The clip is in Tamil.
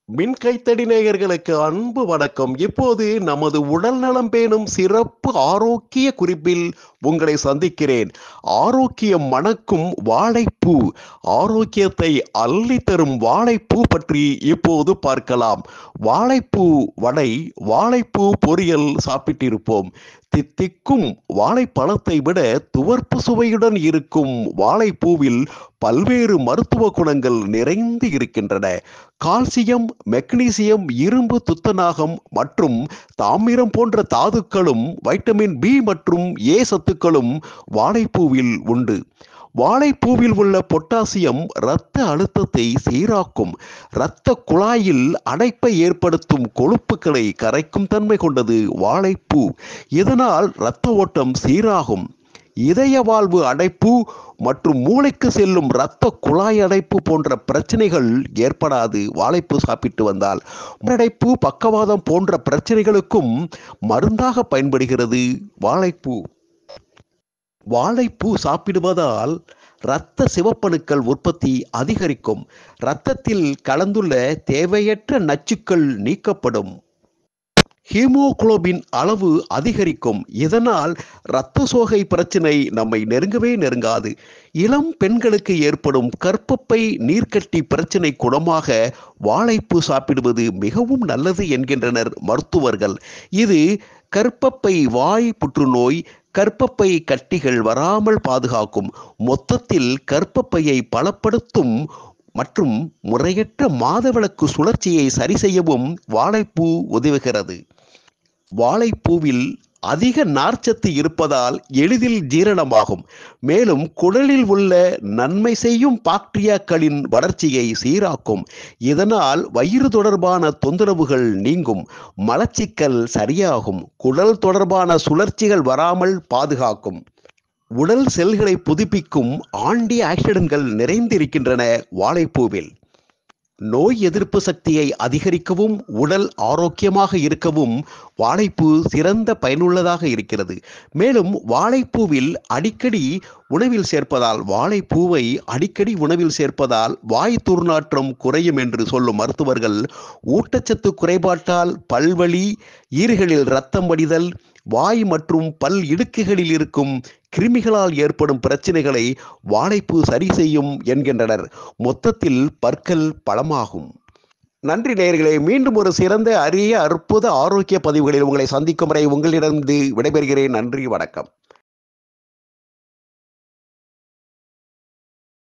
மின்கைத்தடி நேயர்களுக்கு அன்பு வணக்கம். இப்போது நமது உடல் நலம் பேணும் சிறப்பு ஆரோக்கிய குறிப்பில் உங்களை சந்திக்கிறேன். ஆரோக்கியம் மணக்கும் வாழைப்பூ. ஆரோக்கியத்தை அள்ளி தரும் வாழைப்பூ பற்றி இப்போது பார்க்கலாம். வாழைப்பூ வடை, வாழைப்பூ பொரியல் சாப்பிட்டிருப்போம். தித்திக்கும் வாழைப்பழத்தை விட துவர்ப்பு சுவையுடன் இருக்கும் வாழைப்பூவில் பல்வேறு மருத்துவ குணங்கள் நிறைந்து இருக்கின்றன. கால்சியம், மெக்னீசியம், இரும்பு, துத்தநாகம் மற்றும் தாமிரம் போன்ற தாதுக்களும் வைட்டமின் பி மற்றும் ஏ சத்துக்களும் வாழைப்பூவில் உண்டு. வாழைப்பூவில் உள்ள பொட்டாசியம் இரத்த அழுத்தத்தை சீராக்கும். இரத்த குழாயில் அடைப்பை ஏற்படுத்தும் கொழுப்புகளை கரைக்கும் தன்மை கொண்டது வாழைப்பூ. இதனால் இரத்த ஓட்டம் சீராகும். இதய வாழ்வு அடைப்பு மற்றும் மூளைக்கு செல்லும் இரத்த குழாய் அடைப்பு போன்ற பிரச்சனைகள் ஏற்படாது வாழைப்பூ சாப்பிட்டு வந்தால். அடைப்பு, பக்கவாதம் போன்ற பிரச்சனைகளுக்கும் மருந்தாக பயன்படுகிறது வாழைப்பூ. வாழைப்பூ சாப்பிடுவதால் இரத்த சிவப்பணுக்கள் உற்பத்தி அதிகரிக்கும். இரத்தத்தில் கலந்துள்ள தேவையற்ற நச்சுக்கள் நீக்கப்படும். ஹீமோகுளோபின் அளவு அதிகரிக்கும். இதனால் இரத்த சோகை பிரச்சனை நம்மை நெருங்கவே நெருங்காது. இளம் பெண்களுக்கு ஏற்படும் கர்ப்பப்பை நீர்க்கட்டி பிரச்சனை குணமாக வாழைப்பூ சாப்பிடுவது மிகவும் நல்லது என்கின்றனர் மருத்துவர்கள். இது கர்ப்பப்பை வாய் புற்றுநோய், கர்ப்பப்பை கட்டிகள் வராமல் பாதுகாக்கும். மொத்தத்தில் கர்ப்பப்பையை பலப்படுத்தும் மற்றும் முறையற்ற மாதவிலக்கு சுழற்சியை சரி செய்யவும் வாழைப்பூ உதவுகிறது. வாழைப்பூவில் அதிக நார்ச்சத்து இருப்பதால் எளிதில் ஜீரணமாகும். மேலும் குடலில் உள்ள நன்மை செய்யும் பாக்டீரியாக்களின் வளர்ச்சியை சீராக்கும். இதனால் வயிறு தொடர்பான தொந்தரவுகள் நீங்கும். மலச்சிக்கல் சரியாகும். குடல் தொடர்பான சுழற்சிகள் வராமல் பாதுகாக்கும். உடல் செல்களை புதுப்பிக்கும் ஆன்டி ஆக்சிடென்ட்கள் நிறைந்திருக்கின்றன வாழைப்பூவில். நோய் எதிர்ப்பு சக்தியை அதிகரிக்கவும் உடல் ஆரோக்கியமாக இருக்கவும் வாழைப்பூ சிறந்த பயனுள்ளதாக இருக்கிறது. மேலும் வாழைப்பூவில் அடிக்கடி உணவில் சேர்ப்பதால் வாய் துர்நாற்றம் குறையும் என்று சொல்லும் மருத்துவர்கள், ஊட்டச்சத்து குறைபாட்டால் பல்வலி, ஈறுகளில் இரத்தம் வடிதல், வாய் மற்றும் பல் இடுக்குகளில் இருக்கும் கிருமிகளால் ஏற்படும் பிரச்சனைகளை வாழைப்பூ சரி செய்யும் என்கின்றனர். மொத்தத்தில் பற்கள் பலமாகும். நன்றி நேயர்களே. மீண்டும் ஒரு சிறந்த, அரிய, அற்புத ஆரோக்கிய பதிவுகளில் உங்களை சந்திக்கும் வரை உங்களிடமிருந்து விடைபெறுகிறேன். நன்றி, வணக்கம்.